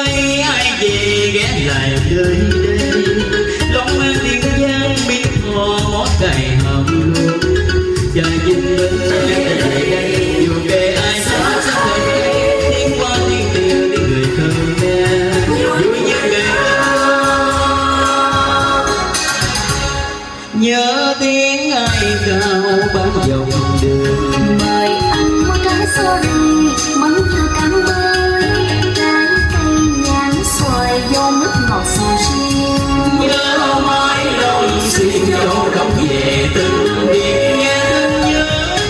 nay ai về ghé lại nơi đây, lòng mang tiếng giang biết hò mót đầy hầm luôn. Chờ nhìn đến về đây dù kể ai xa xa thấy tiếng qua tiếng tiêu tiếng người thơ nghe vui như ngày nhớ tiếng ai cao bao dòng đường. Mời anh mua trái xô này mắng từ cam ơi, trái cây nhãn xoài vô mứt ngọt sầu riêng. Nhớ mãi lòng xin dấu đông về từng biệt nghe thương nhớ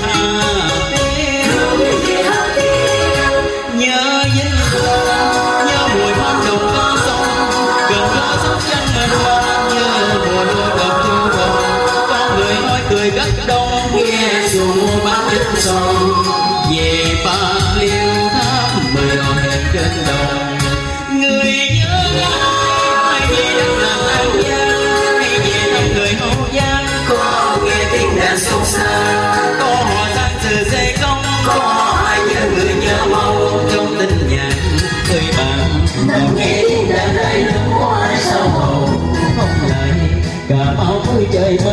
Hà Tiên, nhớ vinh quang nhớ mùi hoa đồng có sông gần có sông chân mình qua, nhớ mùa lúa đập vô bờ con người nói cười cất đông nghe xuồng bán trên sông về Bạc Liêu thăm mười đò hẹn trên đồng. Người nhớ ai về đất làm An Giang hay về thăm người Hậu Giang, có nghe tiếng đàn sông xa có họ sang từ dây công, có ai nhớ người nhớ mau trong tình nhạc người bạn đang nghe tiếng đàn đây nước hoa sao màu không lại cả máu vui trời.